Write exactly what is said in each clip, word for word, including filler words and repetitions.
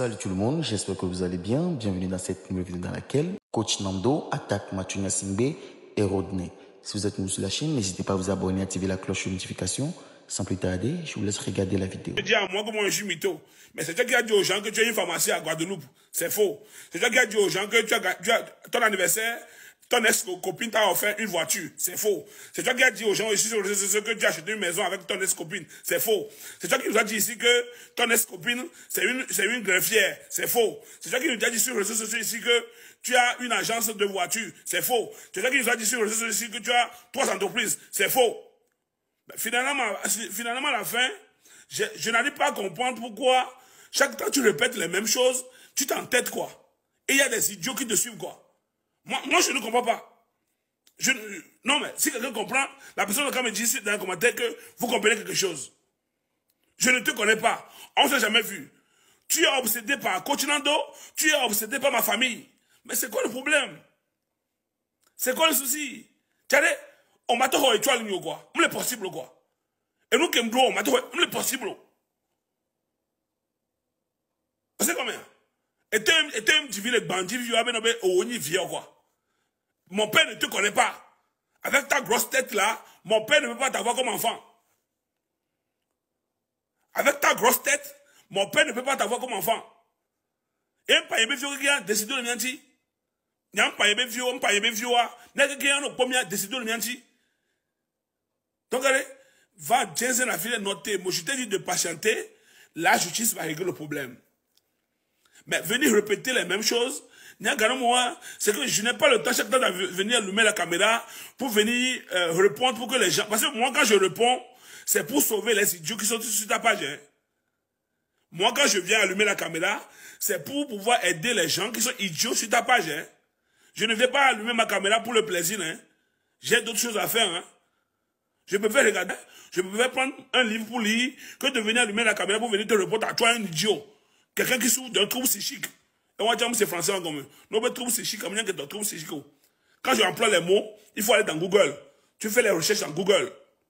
Salut tout le monde, j'espère que vous allez bien. Bienvenue dans cette nouvelle vidéo dans laquelle Coach Nando attaque Mathieu Gnassingbé et Rodney. Si vous êtes nouveau sur la chaîne, n'hésitez pas à vous abonner et activer la cloche de notification. Sans plus tarder, je vous laisse regarder la vidéo. Je dis à moi que moi je suis mytho. Mais c'est toi qui as dit aux gens que tu as une pharmacie à Guadeloupe. C'est faux. C'est toi qui as dit aux gens que tu as, tu as ton anniversaire, ton ex-copine t'a offert une voiture. C'est faux. C'est toi qui as dit aux gens ici sur les réseaux sociaux que tu as acheté une maison avec ton ex-copine. C'est faux. C'est toi qui nous as dit ici que ton ex-copine, c'est une, c'est une greffière. C'est faux. C'est toi qui nous as dit sur les réseaux sociaux ici que tu as une agence de voiture. C'est faux. C'est toi qui nous as dit sur les réseaux sociaux ici que tu as trois entreprises. C'est faux. Ben, finalement, finalement, à la fin, je, je n'arrive pas à comprendre pourquoi chaque temps tu répètes les mêmes choses, tu t'entêtes quoi. Et il y a des idiots qui te suivent quoi. Moi, moi je ne comprends pas. Je, non mais, si quelqu'un comprend, la personne quand me dit ici dans les commentaires que vous comprenez quelque chose. Je ne te connais pas. On ne s'est jamais vu. Tu es obsédé par Coach Nando, tu es obsédé par ma famille. Mais c'est quoi le problème? C'est quoi le souci? Tu sais, on m'a dit que tu as l'union quoi. C'est possible quoi. Et nous qui sommes on m'a dit que c'est possible. C'est combien? Et tu me dis les bandits, tu as bien au niveau quoi. Mon père ne te connaît pas. Avec ta grosse tête là, mon père ne peut pas t'avoir comme enfant. Avec ta grosse tête, mon père ne peut pas t'avoir comme enfant. Et un païen vieux qui a décidé de nianti. Il y a un païen vieux, un païen vieux, n'est-ce qu'il y a un premier décidé de nianti. Donc, allez, va Jensen la fille noter. Moi, je t'ai dit de patienter. La justice va régler le problème. Mais venir répéter les mêmes choses, c'est que je n'ai pas le temps chaque temps de venir allumer la caméra pour venir euh, répondre pour que les gens... Parce que moi, quand je réponds, c'est pour sauver les idiots qui sont sur ta page. Hein. Moi, quand je viens allumer la caméra, c'est pour pouvoir aider les gens qui sont idiots sur ta page. Hein. Je ne vais pas allumer ma caméra pour le plaisir. Hein. J'ai d'autres choses à faire. Hein. Je peux faire regarder, je peux prendre un livre pour lire, que de venir allumer la caméra pour venir te répondre à toi, un idiot. Quelqu'un qui souffre d'un trouble psychique. Et on va dire, c'est français en commun. Non, mais trouble psychique, comme il y a un trouble psychique. Quand je emploie les mots, il faut aller dans Google. Tu fais les recherches dans Google.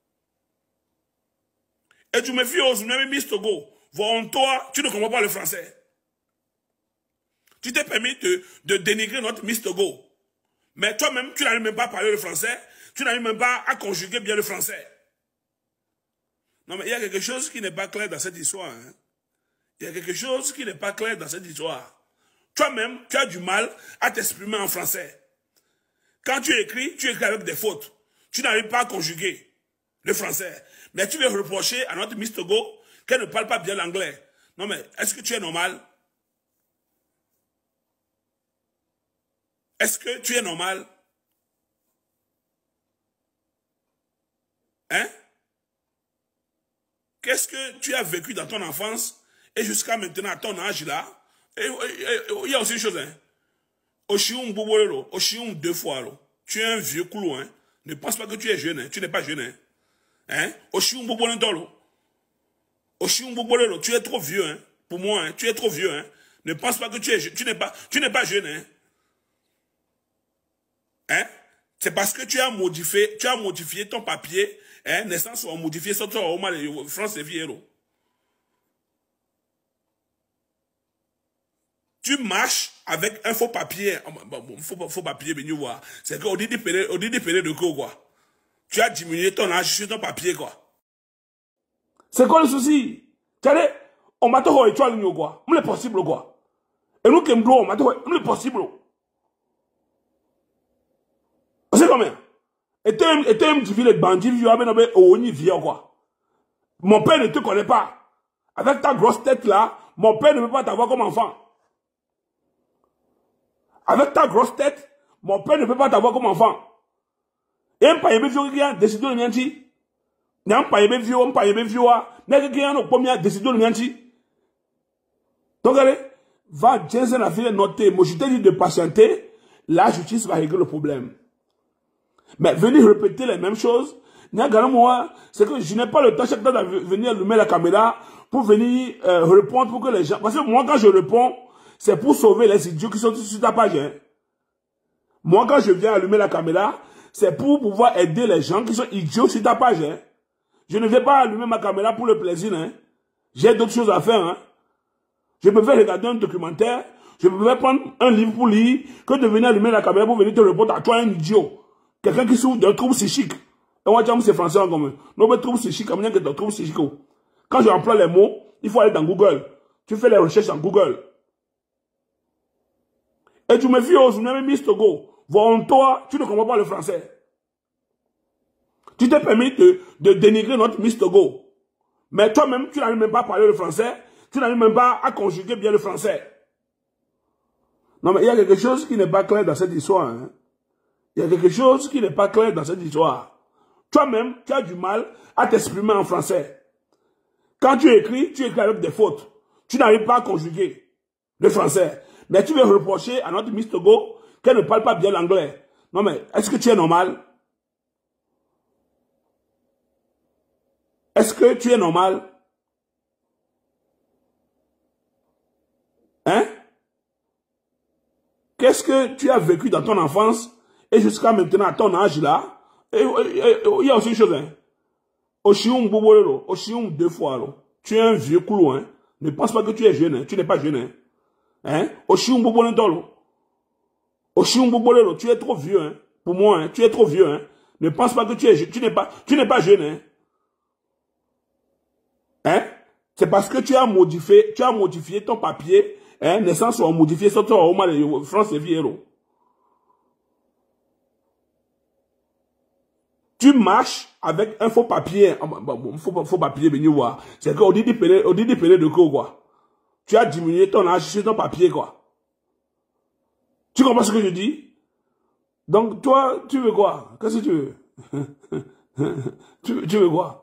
Et tu me fais aux même Miss Togo. Voir toi, tu ne comprends pas le français. Tu t'es permis de, de dénigrer notre Miss Togo. Mais toi-même, tu n'arrives même pas à parler le français. Tu n'arrives même pas à conjuguer bien le français. Non, mais il y a quelque chose qui n'est pas clair dans cette histoire. Hein. Il y a quelque chose qui n'est pas clair dans cette histoire. Toi-même, tu as du mal à t'exprimer en français. Quand tu écris, tu écris avec des fautes. Tu n'arrives pas à conjuguer le français. Mais tu veux reprocher à notre Miss Togo qu'elle ne parle pas bien l'anglais. Non, mais est-ce que tu es normal? Est-ce que tu es normal? Hein? Qu'est-ce que tu as vécu dans ton enfance et jusqu'à maintenant, à ton âge là? Et il y a aussi une chose, hein. Oshioum Bobolelo, Oshioum deux fois, là. Tu es un vieux coulou, hein. Ne pense pas que tu es jeune, hein. Tu n'es pas jeune, hein. Hein? Oshioum Bobolelo. Oshioum Bobolelo, tu es trop vieux, hein. Pour moi, hein. Tu es trop vieux, hein. Ne pense pas que tu es jeune. Tu n'es pas, tu n'es pas jeune, hein. Hein? C'est parce que tu as modifié, tu as modifié ton papier, hein. Naissance ou modifié son ton, France et Viero. Tu marches avec un faux papier, bon, faux, faux papier, mais nous voir. C'est qu'au dit de quoi, quoi. Tu as diminué ton âge sur ton papier, quoi. C'est quoi le souci? Tu sais, on m'a dit que tu as l'union, quoi. C'est possible, quoi. Et nous qui sommes on m'a dit que c'est possible. C'est combien? Et tu me dis les bandits, tu as bien au niveau, quoi. Mon père ne te connaît pas. Avec ta grosse tête là, mon père ne peut pas t'avoir comme enfant. Avec ta grosse tête, mon père ne peut pas t'avoir comme enfant. Et un païen vieux qui a décidé de nianti. Il y a un païen vieux, un païen vieux, n'est-ce qu'il y a un premier décidé de nianti. Donc, allez, va Jensen la fille noter. Moi, je t'ai dit de patienter. La justice va régler le problème. Mais venir répéter les mêmes choses, c'est que je n'ai pas le temps chaque temps de venir allumer la caméra pour venir euh, répondre pour que les gens... Parce que moi, quand je réponds, c'est pour sauver les idiots qui sont sur ta page. Hein. Moi, quand je viens allumer la caméra, c'est pour pouvoir aider les gens qui sont idiots sur ta page. Hein. Je ne vais pas allumer ma caméra pour le plaisir. Hein. J'ai d'autres choses à faire. Hein. Je préfère regarder un documentaire, je préfère prendre un livre pour lire, que de venir allumer la caméra pour venir te répondre à toi, un idiot. Quelqu'un qui souffre d'un trouble psychique. Et on va dire, c'est français en commun. Non, mais trouble psychique, comme il y a que trouble psychique. Quand je emploie les mots, il faut aller dans Google. Tu fais les recherches dans Google. Et tu me fies aux journaux, Miss Togo. Bon, toi, tu ne comprends pas le français. Tu t'es permis de, de dénigrer notre Miss Togo. Mais toi-même, tu n'arrives même pas à parler le français. Tu n'arrives même pas à conjuguer bien le français. Non, mais il y a quelque chose qui n'est pas clair dans cette histoire. Hein. Il y a quelque chose qui n'est pas clair dans cette histoire. Toi-même, tu as du mal à t'exprimer en français. Quand tu écris, tu écris avec des fautes. Tu n'arrives pas à conjuguer le français. Mais tu veux reprocher à notre Miss Togo qu'elle ne parle pas bien l'anglais. Non, mais est-ce que tu es normal? Est-ce que tu es normal? Hein? Qu'est-ce que tu as vécu dans ton enfance et jusqu'à maintenant, à ton âge là? Et il y a aussi une chose, hein? Oshium Bobolero, Oshium deux fois, là. Tu es un vieux coulou, hein? Ne pense pas que tu es jeune, hein? Tu n'es pas jeune, hein? Hein? Oshium Bobolero, Oshium Bobolero, tu es trop vieux, hein? Pour moi, hein? Tu es trop vieux, hein? Ne pense pas que tu es jeune, tu n'es pas, tu n'es pas jeune, hein? Hein? C'est parce que tu as modifié, tu as modifié ton papier, hein? Naissance ou modifié sur ton au France et Viero. Tu marches avec un faux papier, un faux, faux papier, venez voir. C'est qu'au dit de de quoi? Tu as diminué ton âge sur ton papier, quoi. Tu comprends ce que je dis? Donc, toi, tu veux quoi? Qu'est-ce que tu veux? tu, tu veux quoi?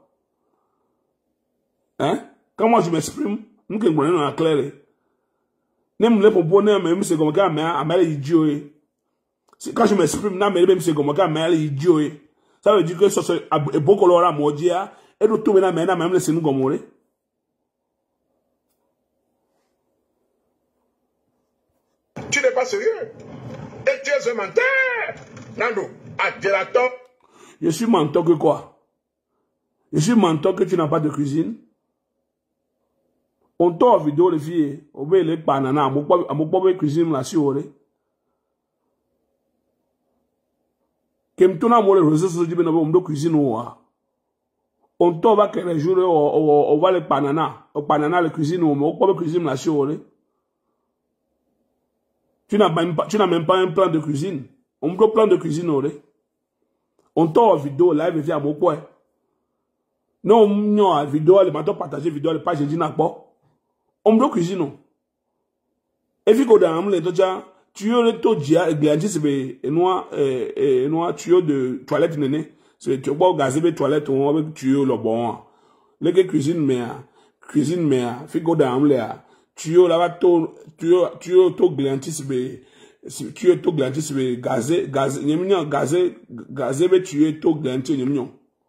Hein? Quand moi je m'exprime, nous qui nous dans la claire. Même les propos, même c'est comme ça, mais idiot. Quand je m'exprime, même c'est comme ça, mais idiot. Ça veut dire que c'est beaucoup de gens qui ont et nous tout maintenant, même c'est nous comme tu n'es pas sérieux. Et tu es un menteur. Nando, adjurateur. Je suis menteur que quoi? Je suis menteur que tu n'as pas de cuisine. On t'a vidéo les filles, on veut les bananes, on peut pas cuisine là sur eux. Comme tout le monde les réseaux sociaux, on doit cuisine ou on t'a va que les jours on va les bananes, on bananes les cuisines ou on peut pas cuisine là sur eux. Tu n'as même pas, tu n'as même pas un plan de cuisine. On peut plan de cuisine ou on t'a vidéo live et fait à mon point. Non, non, vidéo, les matin partager vidéo, les pages, j'ai dit n'a pas. On me cuisine. Et puis, quand on a les gens, tu as le taux de glantis, c'est noir, et noir, tuyau de toilette, néné. C'est tu vois, gazé de toilette, on avec tuyau, le bon. Les gars cuisine, mais, cuisine, mais, puis quand on a tuyau, là-bas, tuyau, tuyau, taux glantis, mais, tuyau, taux glantis, mais, gazé, gazé, n'y gazé, gazé, mais tuyau, taux glantis, n'y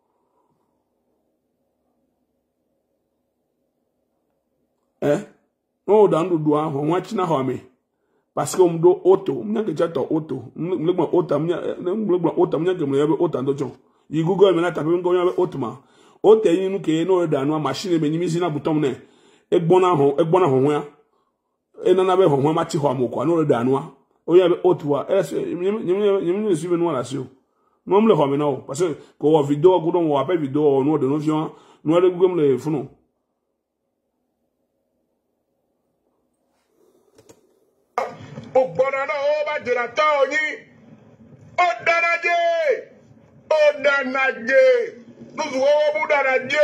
Eh? Oh, dans le doigt, on va t'y n'aller. Parce qu'on doit auto, on a que tu as auto, on a que auto, on a que auto, on a que me auto en d'autres. Il Google maintenant taper un goya autrement. Auto est une qui est non dans une machine mais ni na bouton ne. Et bon en et bon en hoya. Et non avec hoya mati ho amoko non dans noa. O ya auto wa. Eh ni ni ni suivre nous là sur. Nous me le ho maintenant parce que ko vidéo ko don wa pas vidéo no de notion. Nous le Google le funu. Ogbonana oba dirata oni odanaje odanaje nous wo budanaje.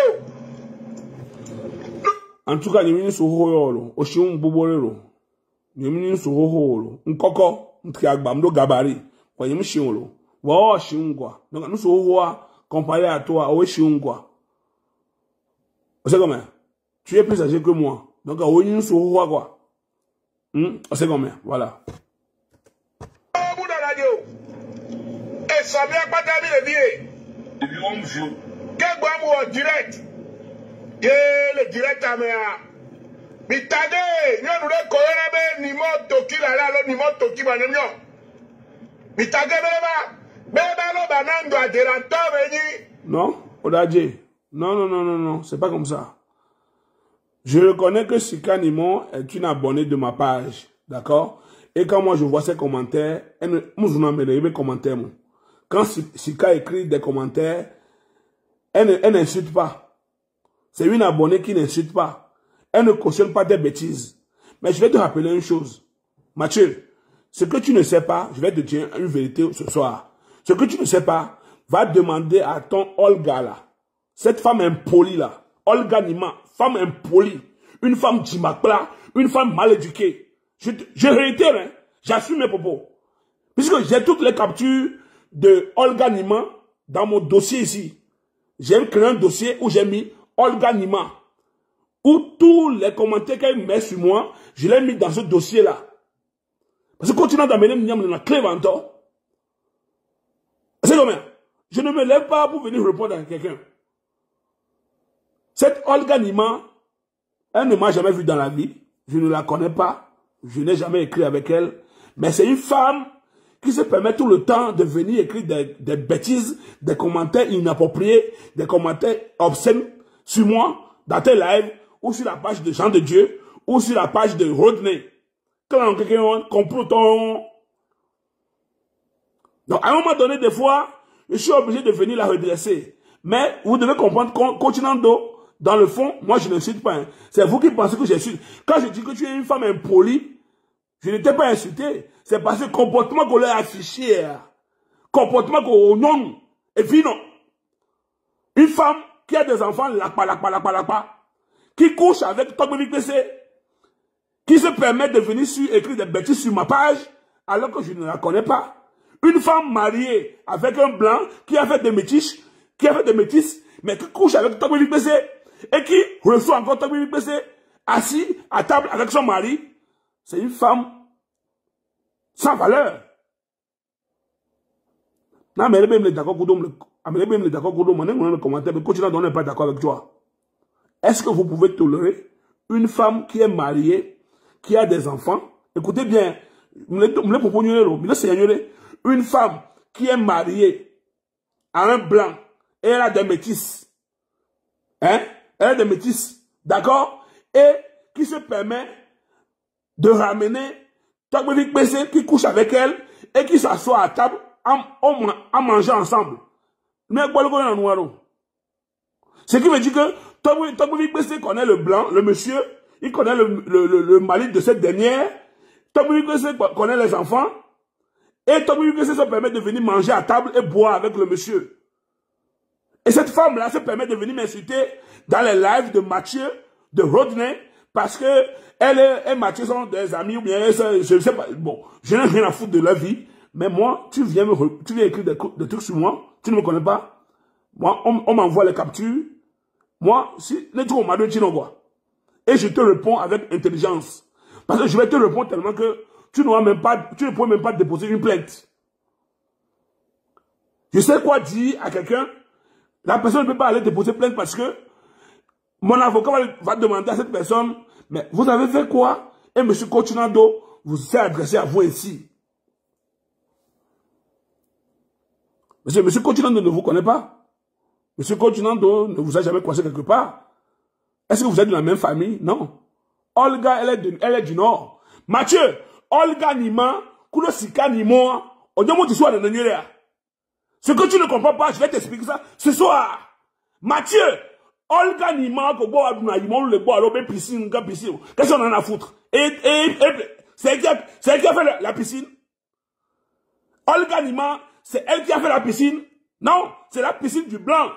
En tout cas, ni mini so hoyolo o shiun buborero ni mini so hoholo nkoko ntiagba mdo gabari kwa yimi shiunlo wa o shiungwa donc nous so hoa comparé à toi o shiungwa. C'est comment? Tu es plus âgé que moi donc o yimi so hoa quoi. Hum, c'est combien? Voilà. Et ça vient pas d'aller le vieux. Depuis onze jours. Quel bois en direct? Le direct à mea. Mitade, nous nous le corona ni moto qui la la ni moto qui va n'aimons. Mitade beba, beba lo banando à dérateur veni. Non, Odadje. Non, non, non, non, non, c'est pas comme ça. Je reconnais que Sika Nimon est une abonnée de ma page. D'accord? Et quand moi je vois ses commentaires, elle me commentaires. Quand Sika écrit des commentaires, elle, elle n'insulte pas. C'est une abonnée qui n'insulte pas. Elle ne cautionne pas des bêtises. Mais je vais te rappeler une chose. Mathieu, ce que tu ne sais pas, je vais te dire une vérité ce soir. Ce que tu ne sais pas, va demander à ton Olga là. Cette femme impolie là. Olga Nima, femme impolie. Une femme djimakla, une femme mal éduquée. Je, je réitère, hein, j'assume mes propos. Puisque j'ai toutes les captures de Olga Nima dans mon dossier ici. J'ai créé un dossier où j'ai mis Olga Nima. Où tous les commentaires qu'elle met sur moi, je l'ai mis dans ce dossier-là. Parce que continuant d'amener la clé venton, c'est combien? Je ne me lève pas pour venir répondre à quelqu'un. Cette Olga Nima, elle ne m'a jamais vu dans la vie. Je ne la connais pas. Je n'ai jamais écrit avec elle. Mais c'est une femme qui se permet tout le temps de venir écrire des, des bêtises, des commentaires inappropriés, des commentaires obscènes sur moi, dans tes lives, ou sur la page de Jean de Dieu, ou sur la page de Rodney. Quand quelqu'un comprend ton... Donc, à un moment donné, des fois, je suis obligé de venir la redresser. Mais vous devez comprendre, continuando, dans le fond, moi, je n'insulte pas. Hein. C'est vous qui pensez que j'insulte. Quand je dis que tu es une femme impolie, je n'étais pas insulté. C'est parce que le comportement qu'on a affiché, comportement qu'on non, et puis non. Une femme qui a des enfants, lakpa, lakpa, lakpa, lakpa, qui couche avec Togbevi P C, qui se permet de venir sur, écrire des bêtises sur ma page, alors que je ne la connais pas. Une femme mariée avec un blanc qui a fait des métis, qui a fait des métis, mais qui couche avec Togbevi P C, et qui reçoit encore Togbevi P C, assis à table avec son mari, c'est une femme sans valeur. Non, mais elle est d'accord, elle est d'accord, le commentaire, mais continue à donner pas d'accord avec toi. Est-ce que vous pouvez tolérer une femme qui est mariée, qui a des enfants? Écoutez bien, me propose une femme qui est mariée à un blanc et elle a des métis. Hein? Elle a des métis. D'accord? Et qui se permet de ramener Togbevi P C qui couche avec elle et qui s'assoit à table à manger ensemble. Ce qui veut dire que Togbevi P C connaît le blanc, le monsieur, il connaît le, le, le, le mari de cette dernière, Togbevi P C connaît les enfants, et Togbevi P C se permet de venir manger à table et boire avec le monsieur. Et cette femme-là se permet de venir m'insulter dans les lives de Mathieu, de Rodney, parce que elle et Mathieu sont des amis, ou bien je ne sais pas, bon, je n'ai rien à foutre de leur vie, mais moi, tu viens, me, tu viens écrire des, des trucs sur moi, tu ne me connais pas, moi, on, on m'envoie les captures, moi, si, les trucs, on m'a dit, tu n'envoies. Et je te réponds avec intelligence. Parce que je vais te répondre tellement que tu n'auras même pas, tu ne pourras même pas déposer une plainte. Je sais quoi dire à quelqu'un. La personne ne peut pas aller déposer plainte parce que mon avocat va, va demander à cette personne, mais vous avez fait quoi? Et M. Continuando vous s'est adressé à vous ici. Monsieur, M. Continuando ne vous connaît pas. M. Continuando ne vous a jamais croisé quelque part. Est-ce que vous êtes de la même famille? Non. Olga, elle est, de, elle est du Nord. Mathieu, Olga Nima, Kuno Sika Nimo, on dit tu sois de Nigeria. Ce que tu ne comprends pas, je vais t'expliquer ça ce soir. Mathieu, Olga Nima, le piscine, piscine. Qu'est-ce qu'on en a à foutre? Et, et, et c'est elle, elle qui a fait la, la piscine. Olga Nima, c'est elle qui a fait la piscine. Non, c'est la piscine du blanc.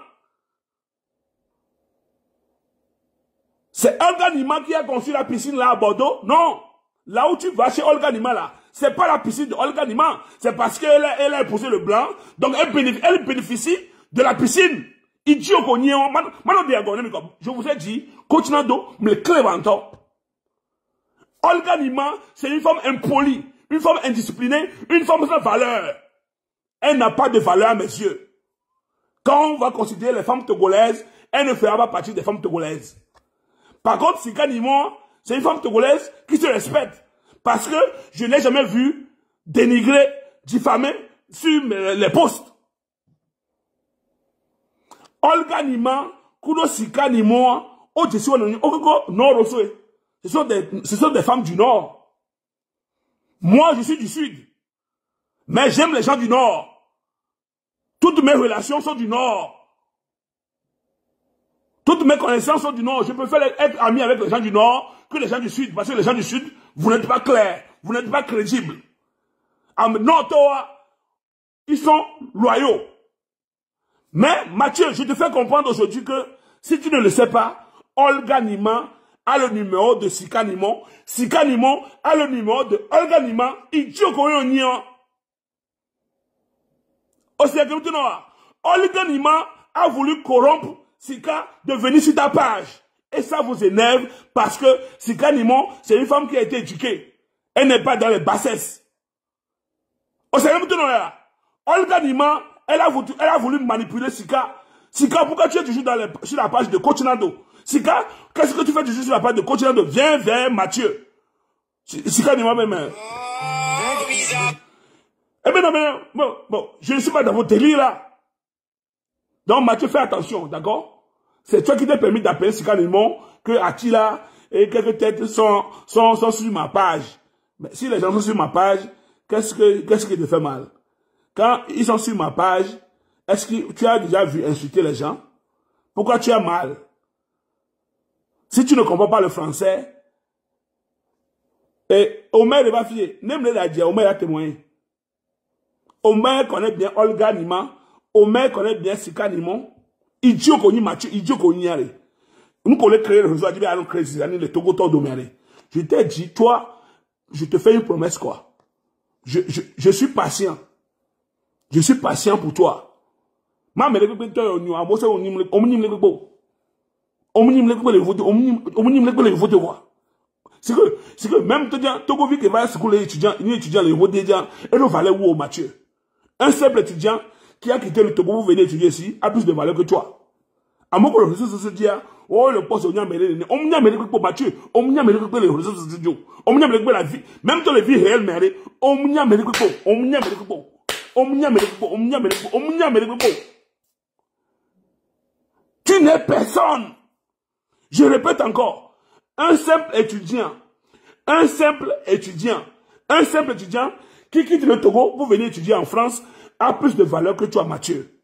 C'est Olga Nima qui a construit la piscine là à Bordeaux? Non. Là où tu vas chez Olga Nima là, c'est pas la piscine de Olga Nima. C'est parce qu'elle a, elle a épousé le blanc. Donc elle bénéficie, elle bénéficie de la piscine. Idiot qu'on y est. Je vous ai dit, continuando, me le cléventon. Olga Nima, c'est une femme impolie, une femme indisciplinée, une femme sans valeur. Elle n'a pas de valeur à mes yeux. Quand on va considérer les femmes togolaises, elle ne fera pas partie des femmes togolaises. Par contre, Sika Nimon, c'est une femme togolaise qui se respecte. Parce que je n'ai jamais vu dénigrer, diffamer sur les postes. Olga Nima, Kuno Sika Nimon, oh, je suis au nord, ce sont des, ce sont des femmes du nord. Moi, je suis du sud. Mais j'aime les gens du nord. Toutes mes relations sont du nord. Toutes mes connaissances sont du nord. Je préfère être ami avec les gens du nord que les gens du sud. Parce que les gens du sud, vous n'êtes pas clairs. Vous n'êtes pas crédibles. Non, toi, ils sont loyaux. Mais, Mathieu, je te fais comprendre aujourd'hui que si tu ne le sais pas, Olga Nima a le numéro de Sika Nimon. Sika Nimon a le numéro de Olga Nima. Idiot qu'on y a. Olga Nima a voulu corrompre Sika de venir sur ta page. Et ça vous énerve parce que Sika Nimon, c'est une femme qui a été éduquée. Elle n'est pas dans les bassesses. Olga Nima, elle a voulu, elle a voulu manipuler Sika. Sika, pourquoi tu es toujours dans les, sur la page de Coach Nando? Sika, qu'est-ce que tu fais toujours sur la page de Coach Nando? Viens vers Mathieu. Sika Nima même. Eh bien, non, mais, bon, bon, je ne suis pas dans votre délire là. Donc, Mathieu, fais attention, d'accord? C'est toi qui t'es permis d'appeler Sika Nimon, que Attila et quelques têtes sont, sont, sont sur ma page. Mais si les gens sont sur ma page, qu'est-ce que, qu'est-ce qui te fait mal? Quand ils sont sur ma page, est-ce que tu as déjà vu insulter les gens? Pourquoi tu as mal? Si tu ne comprends pas le français, et Omer va fier, même les dire, Omer a témoigné. Omer connaît bien Olga Nima, Omer connaît bien Sika Nimon, idiot qu'on y Mathieu, idiot qu'on y allait. Nous connaissons créer le réseau, on dit, allons créer ces années, les Togo d'Omere. Je t'ai dit, toi, je te fais une promesse, quoi. Je, je, je suis patient. Je suis patient pour toi. Ma mère, on c'est que, c'est que même Togo vit que va à l'école étudiant, une étudiant, les étudiants, et nous valait où, Mathieu? Un simple étudiant qui a quitté le Togo pour venir étudier ici a plus de valeur que toi. À mon collègue, c'est se dire, oh, le poste, on y a mêlé, on y a mêlé pour Mathieu, on y a mêlé pour les réseaux sociaux, on y a mêlé pour la vie, même dans les vies réelles, mais on y a mêlé pour, on y a mêlé pour, on y a mêlé pour, on y a mêlé pour, on y a mêlé pour. Tu n'es personne. Je répète encore, un simple étudiant, un simple étudiant, un simple étudiant qui quitte le Togo pour venir étudier en France a plus de valeur que toi, Mathieu.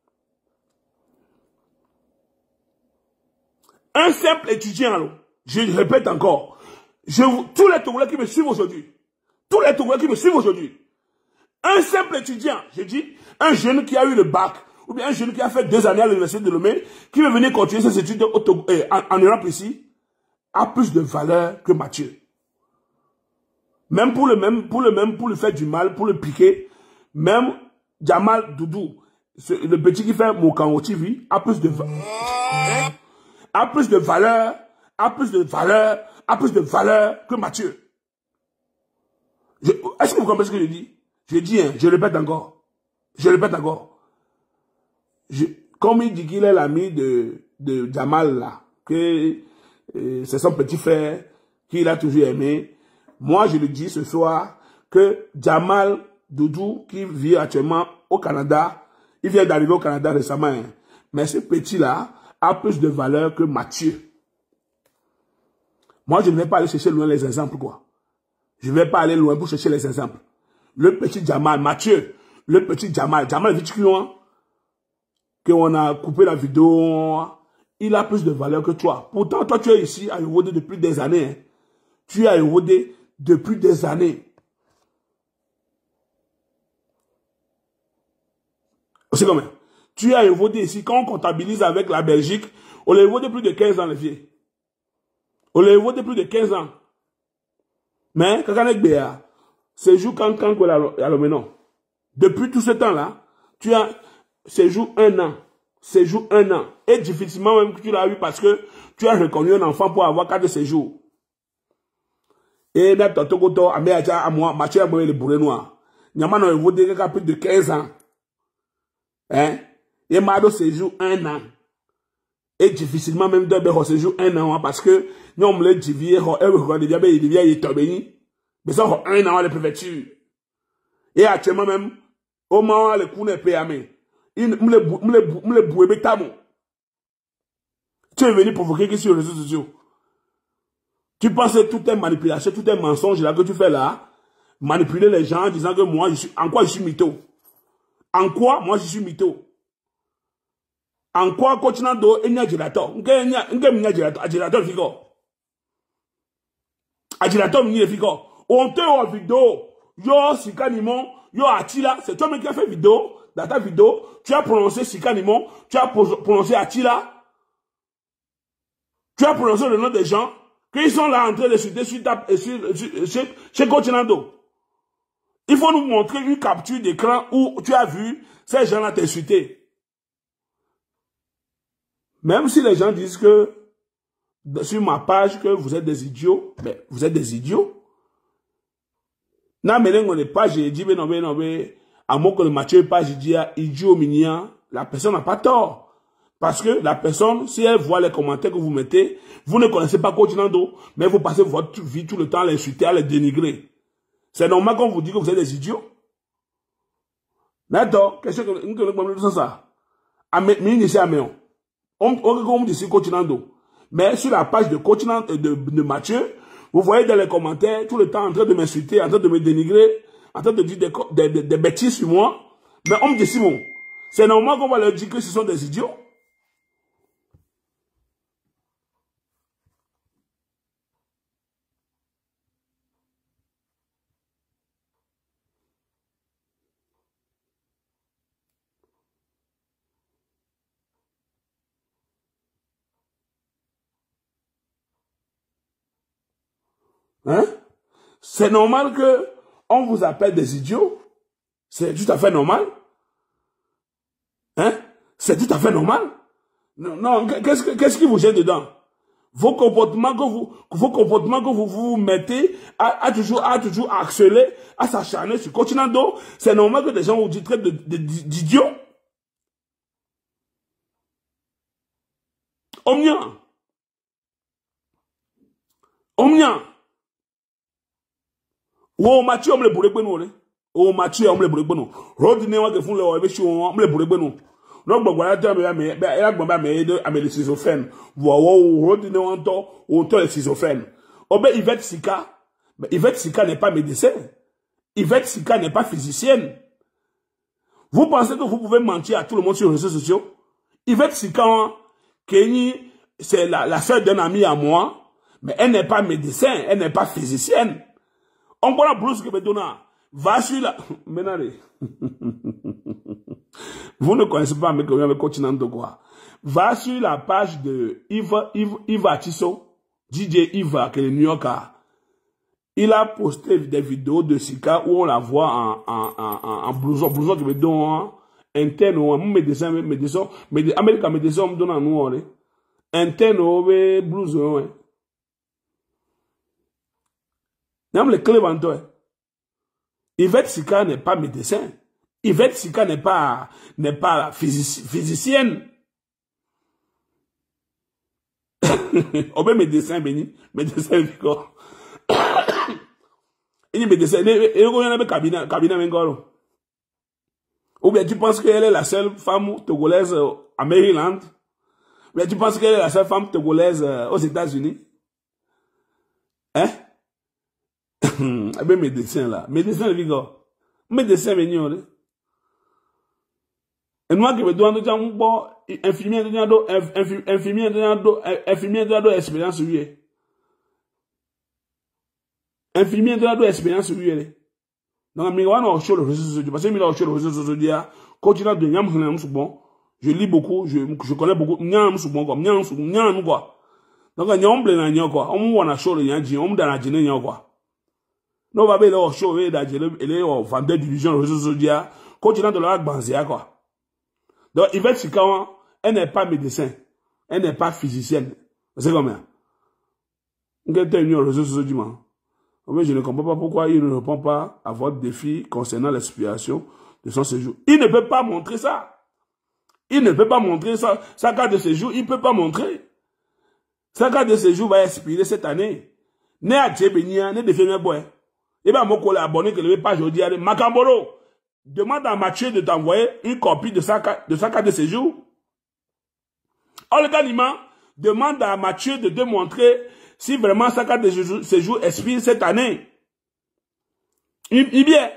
Un simple étudiant, je répète encore, je, tous les Togolais qui me suivent aujourd'hui, tous les Togolais qui me suivent aujourd'hui, un simple étudiant, je dis, un jeune qui a eu le bac, ou bien un jeune qui a fait deux années à l'université de Lomé, qui veut venir continuer ses études au Togo, eh, en, en Europe ici, a plus de valeur que Mathieu. Même pour le même, pour le même, pour le faire du mal, pour le piquer, même Jamal Doudou, le petit qui fait Mokango T V, a plus de valeur, a plus de valeur, a plus de valeur, a plus de valeur que Mathieu. Est-ce que vous comprenez ce que je dis? Je dis, hein, je répète encore. Je répète encore. Je, comme il dit qu'il est l'ami de, de Jamal là, que euh, c'est son petit frère qu'il a toujours aimé. Moi, je le dis ce soir que Jamal Doudou, qui vit actuellement au Canada, il vient d'arriver au Canada récemment, hein, mais ce petit-là a plus de valeur que Mathieu. Moi, je ne vais pas aller chercher loin les exemples, quoi. Je ne vais pas aller loin pour chercher les exemples. Le petit Jamal, Mathieu, le petit Jamal, Jamal vite qu'on a coupé la vidéo, il a plus de valeur que toi. Pourtant, toi, tu es ici à Erodé depuis des années. Hein. Tu es à Erodé depuis des années. C'est comme ça. Tu es à Erodé ici, quand on comptabilise avec la Belgique, on l'a évodé plus de quinze ans, les filles. On l'a évodé plus de quinze ans. Mais, quand on est béa, c'est jour quand quand qu'on a le menon. Depuis tout ce temps-là, tu as séjour un an. Séjour un an. Et difficilement même que tu l'as eu parce que tu as reconnu un enfant pour avoir quatre séjours. Et là, tu as tout le à moi, ma chère, le bourré noir. Nyama n'a évolué qu'à plus de quinze ans. Hein? Et m'a donné séjour un an. Et difficilement même de séjour un an parce que nous on me l'a dit, et regarde, il devient, il est tombé. Mais ça, un an, les préfectures. Et actuellement même, au moment où les coups n'est pas à main, il me le boué bétamo. Tu es venu provoquer qui sur les réseaux sociaux? Tu penses que tout est manipulation, tout est mensonge là que tu fais là? Manipuler les gens en disant que moi, je suis, en quoi je suis mytho? En quoi moi je suis mytho? En quoi coach Nando est agitateur? Agitateur, agitateur figo. Agitateur mini figo. On te voit vidéo. Yo Sikanimon, yo Attila, c'est toi-même qui a fait vidéo. Dans ta vidéo, tu as prononcé Sikanimon, tu as prononcé Attila. Tu as prononcé le nom des gens qui sont là en train de chuter sur ta, sur, sur, sur, chez coach Nando. Il faut nous montrer une capture d'écran où tu as vu ces gens-là t'insulter. Même si les gens disent que sur ma page que vous êtes des idiots, mais vous êtes des idiots. Non, mais on n'est pas, j'ai dit, mais non, mais non, mais à moins que le Mathieu pas, j'ai dit, idiot, mignon, la personne n'a pas tort. Parce que la personne, si elle voit les commentaires que vous mettez, vous ne connaissez pas Coach Nando, mais vous passez votre vie tout le temps à l'insulter, à les dénigrer. C'est normal qu'on vous dit que vous êtes des idiots. D'accord, qu'est-ce que vous avez dit ça? À mes ici à Méon. On me dit Coach Nando. Mais sur la page de Coach Nando, de, de Mathieu, vous voyez dans les commentaires tout le temps en train de m'insulter, en train de me dénigrer, en train de dire des, des, des, des bêtises sur moi. Mais on me dit Simon, c'est normal qu'on va leur dire que ce sont des idiots. Hein? C'est normal que on vous appelle des idiots. C'est tout à fait normal. Hein? C'est tout à fait normal. Non, non, qu'est-ce qu'est-ce qui vous gêne dedans? Vos comportements que vous, vos comportements que vous vous mettez à, à toujours, à toujours harceler, à s'acharner sur Coach Nando, c'est normal que des gens vous disent d'idiots. Omnia. Omnia. Wo Mathieu on me le bourre beno le. O Mathieu on me le bourre beno. Road ne wa ke fun le o be shi on me le bourre beno. No gbogbo ara ta me me be era gbon me de amele schizophrène. Wo wo road ne wa to o to le schizophrène. Obe Yvette Sika, mais Yvette Sika n'est pas médecin. Yvette Sika n'est pas physicienne. Vous pensez que vous pouvez mentir à tout le monde sur les réseaux sociaux? Yvette Sika, Kenny, c'est la, la sœur d'un ami à moi, mais elle n'est pas médecin, elle n'est pas physicienne. On voit la blouse que me donne. Va sur la... Ménaré. Vous ne connaissez pas mes avec Coach Nando quoi. Va sur la page de Yves, Yves, Yves Atiso, D J Yves, qui est le New Yorker. Il a posté des vidéos de Sika où on la voit en, en, en, en blouson, blouson qui me donne interne ou un médecin, médecin, médecin, américain médecin me donne en noir. Interne ou blouson, même les clés en toi. Yvette Sika n'est pas médecin. Yvette Sika n'est pas, n'est pas physici, physicienne. On met médecin béni, médecin béni. Il est médecin, il est un cabinet, cabinet Mengoro. Ou bien tu penses qu'elle est la seule femme togolaise à Maryland? Ou bien tu penses qu'elle est la seule femme togolaise aux États-Unis? Hein? Eh bien, médecin là. Médecin, Vigo. Médecin, venu. Et moi, qui me dois nous dire, bon, infirmier, infirmier, infirmier, de la expérience sur lui. Infirmier, de la expérience sur lui. Donc, mais on a au chaud le réseau social. Parce que, il a au chaud le réseau social. Continue de nyam, bon. Je lis beaucoup, je, je connais beaucoup. Nyam, bon, comme nyam, nyam, quoi. Donc, nyam, blé, nyam, quoi. On m'a a chaud le nyam, on m'a a dîner, nyam, quoi. Non, on va aller au show, et est au vendeur d'illusion, le réseau social, continuant de leur banzia, quoi. Donc, Yvette Sika, elle n'est pas médecin, elle n'est pas physicienne. C'est combien? Quel est le réseau social? Je ne comprends pas pourquoi il ne répond pas à votre défi concernant l'expiration de son séjour. Il ne peut pas montrer ça. Il ne peut pas montrer ça. Sa carte de séjour, il ne peut pas montrer. Sa carte de séjour va expirer cette année. Né à Tchébénia, né de Féméboy. Et bien, mon collègue abonné que le page aujourd'hui, Macamboro, demande à Mathieu de t'envoyer une copie de sa, de sa carte de séjour. Olganima, demande à Mathieu de démontrer si vraiment sa carte de séjour expire cette année. Il, il bien.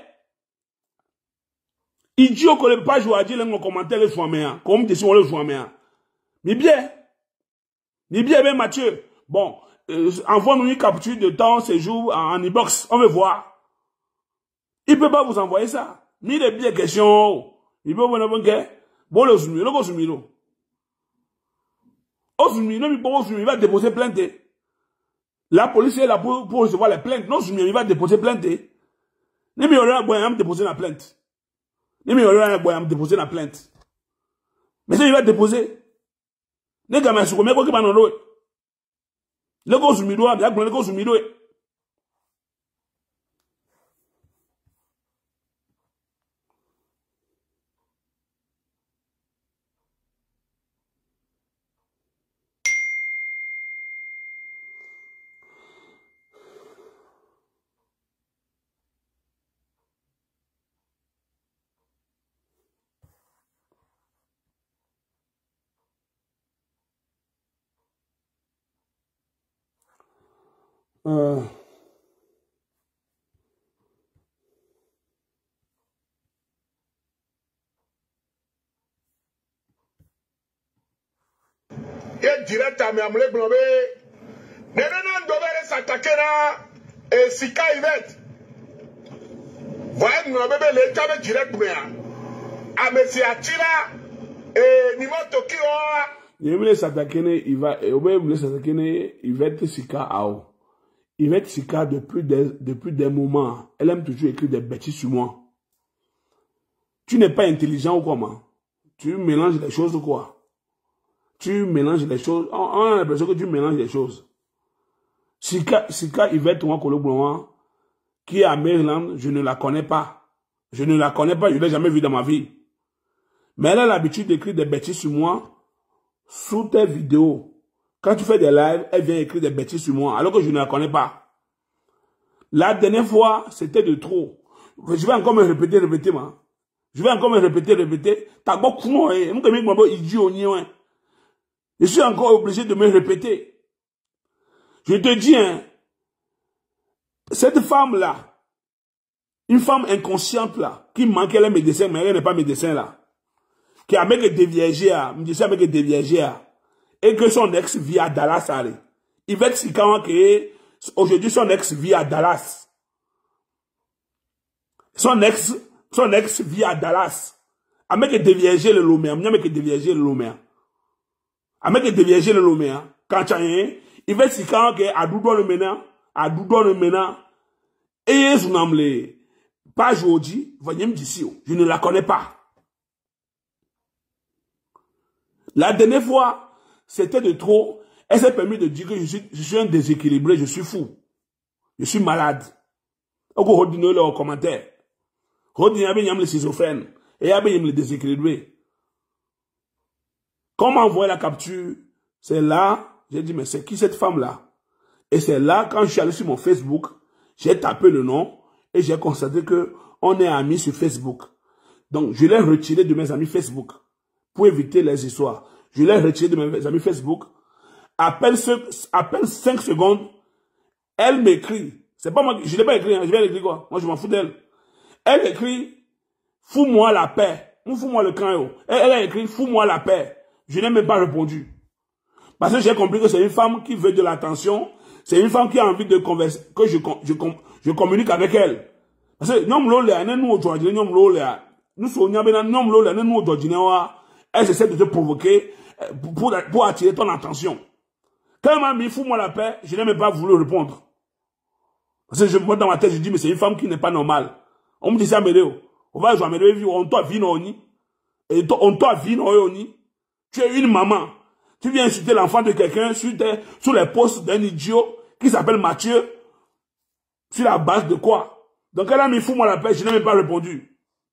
Idiot qu'on ne peut pas jouer à dire dans les commentaires les jouaméens. Comme des gens les jouaméens. Mais bien. Mais bien, bien Mathieu. Bon, euh, envoie-nous une capture de temps séjour en, en e-box. On veut voir. Il ne peut pas vous envoyer ça. Mais il est bien question. Il peut vous envoyer. Bon, le zoom, le zoom, le zoom, il va déposer plainte. La police est là pour, pour recevoir les plaintes. Non, zoom, il va déposer plainte. Ne me y'a pas déposer la plainte. Ne me y'a pas déposer la plainte. Mais ça, il va déposer. Ne gamin sur combien qui va dans l'eau. Le go zoom, il doit, il y a le go zoom, il doit. Euh. Et direct à mes amoureux globés, ne non devrait s'attaquer là et Sika Yvette. Voyez, nous avons les tables direct pour rien. À Messie Attila et Nimo Tokyo. Il voulait s'attaquer, il va, il voulait s'attaquer, Yvette Sika Ao. Yvette Sika, depuis des, depuis des moments, elle aime toujours écrire des bêtises sur moi. Tu n'es pas intelligent ou comment? Tu mélanges les choses ou quoi? Tu mélanges les choses. On, on a l'impression que tu mélanges les choses. Sika, Sika Yvette Ouakolo, qui est à Maryland, je ne la connais pas. Je ne la connais pas, je ne l'ai jamais vue dans ma vie. Mais elle a l'habitude d'écrire des bêtises sur moi, sous tes vidéos. Quand tu fais des lives, elle vient écrire des bêtises sur moi, alors que je ne la connais pas. La dernière fois, c'était de trop. Je vais encore me répéter, répéter, moi. Je vais encore me répéter, répéter. T'as beaucoup de idiot, je suis encore obligé de me répéter. Je te dis, hein, cette femme-là, une femme inconsciente là, qui manquait les médecins, mais elle n'est pas médecin là, qui a même déviégé, me dit ça avec déviégé, et que son ex vit à Dallas, allez. Il va être si quand que aujourd'hui son ex vit à Dallas. Son ex, son ex vit à Dallas. Avec déviégé le lomé, avec déviégé le lomé. Avec déviégé le lomé, quand tu as un, il va être si quand que à Doudou le mena, à Doudou le mena, et son âme les, pas aujourd'hui, voyez me d'ici, je ne la connais pas. La dernière fois, c'était de trop. Elle s'est permis de dire que je suis, je suis un déséquilibré, je suis fou. Je suis malade. On peut redire le commentaire. Redire qu'il y a le schizophrène. Et il y a le déséquilibré. Quand on m'a envoyé la capture, c'est là, j'ai dit, mais c'est qui cette femme-là? Et c'est là, quand je suis allé sur mon Facebook, j'ai tapé le nom et j'ai constaté que on est amis sur Facebook. Donc, je l'ai retiré de mes amis Facebook pour éviter les histoires. Je l'ai retiré de mes amis Facebook. À peine, à peine cinq secondes, elle m'écrit. C'est pas moi, je l'ai pas écrit, hein, je vais l'écrire quoi. Moi, je m'en fous d'elle. Elle écrit, fous-moi la paix. Ou fous-moi le camp. Elle, elle a écrit, fous-moi la paix. Je n'ai même pas répondu. Parce que j'ai compris que c'est une femme qui veut de l'attention. C'est une femme qui a envie de converser, que je, je, je, je communique avec elle. Parce que, nous, nous, nous, aujourd'hui, nous, nous, nous, nous, nous, elle essaie de te provoquer pour, pour attirer ton attention. Quand elle m'a mis fous-moi la paix, je n'ai même pas voulu répondre. Parce que je, moi, dans ma tête, je dis, mais c'est une femme qui n'est pas normale. On me dit ça, mais on va jouer à Médéo, on t'a vu, non, et on t'a vu, non, tu es une maman. Tu viens insulter l'enfant de quelqu'un sur, sur les postes d'un idiot qui s'appelle Mathieu. Sur la base de quoi? Donc elle a mis fous-moi la paix, je n'ai même pas répondu.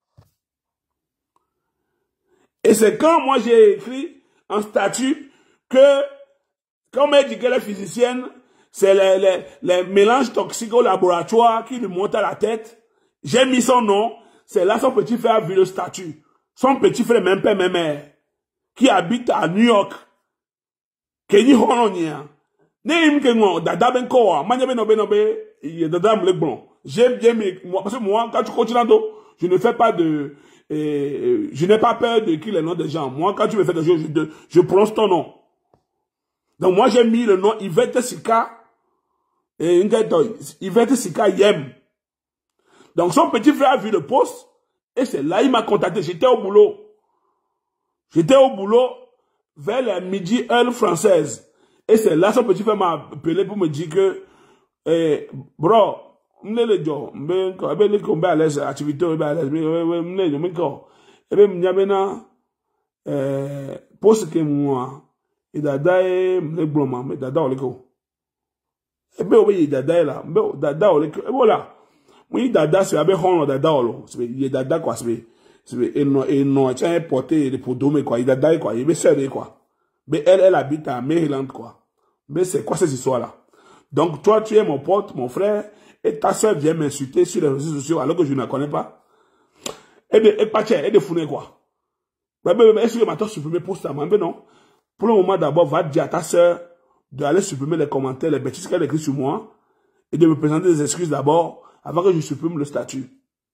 Et c'est quand moi j'ai écrit en statut que, quand on m'a dit qu'elle est physicienne, c'est les, les, les mélanges toxiques au laboratoire qui lui montent à la tête. J'ai mis son nom, c'est là son petit frère a vu le statut. Son petit frère, même père, même mère, qui habite à New York. Kenyi Horonia. Neim Kengo, Dada Benko, Manya Benobe Nobe, Dada Mlegbon. J'aime bien, moi, parce que moi, quand tu continues, je ne fais pas de, euh, je n'ai pas peur de qui les noms des gens. Moi, quand tu me fais quelque chose, je, je, je prononce ton nom. Donc, moi, j'ai mis le nom Yvette Sika, et Yvette Sika Yem. Donc, son petit frère a vu le poste, et c'est là, il m'a contacté. J'étais au boulot. J'étais au boulot vers la midi, heure française. Et c'est là, son petit frère m'a appelé pour me dire que, eh, bro, m'ne le jo, m'be ko, ebe le ko m'be à l'aise, activité, m'be à l'aise, m'ne jo, m'be ko, ebe m'nyabe na, eh, poste que moi, et dada e m'le bloma, mais dada ole ko. Ebe obe yi dada e la, m'be dada ole ko, ebe ola, m'yi dada se abe hono dada olo, se yi dada quoi, se se et non, et non, tiens, porté pour dommer quoi, yi dada e quoi, ebe serre quoi. Mais elle, elle habite à Maryland quoi. Mais c'est quoi cette histoire là? Donc toi, tu es mon pote, mon frère, et ta soeur vient m'insulter sur les réseaux sociaux alors que je ne la connais pas. Et de, et pas tiens, et de founer quoi. Est-ce que ma tante supprimer pour ça? Mais non. Pour le moment, d'abord, va dire à ta soeur d'aller supprimer les commentaires, les bêtises qu'elle écrit sur moi, et de me présenter des excuses d'abord, avant que je supprime le statut.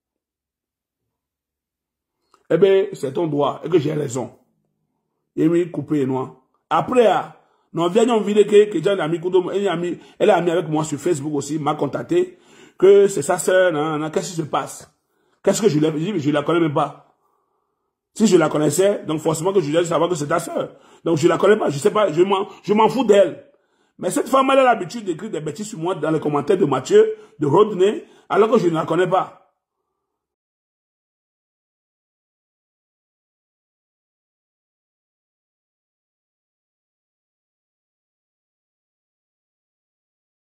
Eh bien, c'est ton droit, et que j'ai raison. Et oui, coupé et noir. Après, non, viens, on vit que, que j'ai un ami, elle a mis avec moi sur Facebook aussi, m'a contacté, que c'est sa sœur, qu'est-ce qui se passe? Qu'est-ce que je l'ai dit? Je la connais même pas. Si je la connaissais, donc forcément que je devais savoir que c'est ta sœur. Donc je la connais pas, je sais pas, je m'en, je m'en fous d'elle. Mais cette femme, elle a l'habitude d'écrire des bêtises sur moi dans les commentaires de Mathieu, de Rodney, alors que je ne la connais pas.